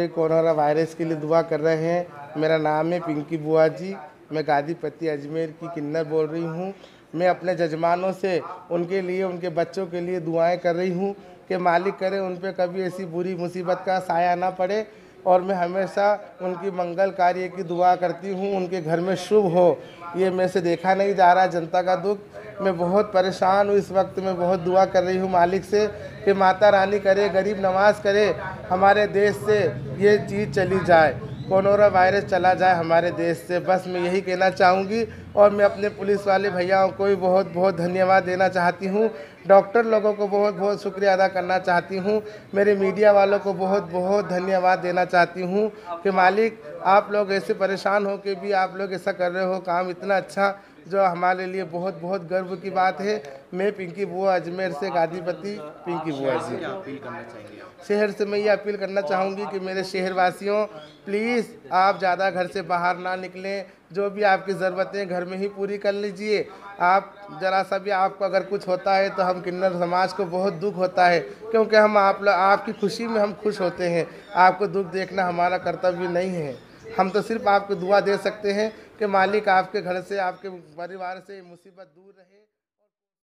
लिए corona virus के लिए दुआ कर रहे हैं। मेरा नाम है पिंकी बुआ जी, मैं गाजीपति अजमेर की किन्नर बोल रही हूँ। मैं अपने जजमानों से उनके लिए, उनके बच्चों के लिए दुआएं कर रही हूँ कि मालिक करे उन पर कभी ऐसी बुरी मुसीबत का साया ना पड़े, और मैं हमेशा उनकी मंगल कार्य की दुआ करती हूँ, उनके घर में शुभ हो। ये मेरे से देखा नहीं जा रहा जनता का दुख। मैं बहुत परेशान हूँ इस वक्त। मैं बहुत दुआ कर रही हूँ मालिक से कि माता रानी करे, गरीब नवाज करे, हमारे देश से ये चीज़ चली जाए, कोरोना वायरस चला जाए हमारे देश से। बस मैं यही कहना चाहूँगी। और मैं अपने पुलिस वाले भैयाओं को भी बहुत बहुत धन्यवाद देना चाहती हूँ। डॉक्टर लोगों को बहुत बहुत शुक्रिया अदा करना चाहती हूँ। मेरे मीडिया वालों को बहुत बहुत धन्यवाद देना चाहती हूँ कि मालिक आप लोग ऐसे परेशान हो के भी आप लोग ऐसा कर रहे हो काम इतना अच्छा, जो हमारे लिए बहुत बहुत गर्व की बात है। मैं पिंकी बुआ अजमेर से, गाजीपति पिंकी बुआ जी। शहर से मैं ये अपील करना चाहूँगी कि मेरे शहरवासियों, प्लीज़ आप ज़्यादा घर से बाहर ना निकलें। जो भी आपकी ज़रूरतें घर में ही पूरी कर लीजिए। आप ज़रा सा भी आपको अगर कुछ होता है तो हम किन्नर समाज को बहुत दुख होता है, क्योंकि हम आपकी खुशी में हम खुश होते हैं। आपको दुख देखना हमारा कर्तव्य नहीं है। हम तो सिर्फ आपको दुआ दे सकते हैं कि मालिक आपके घर से, आपके परिवार से मुसीबत दूर रहे।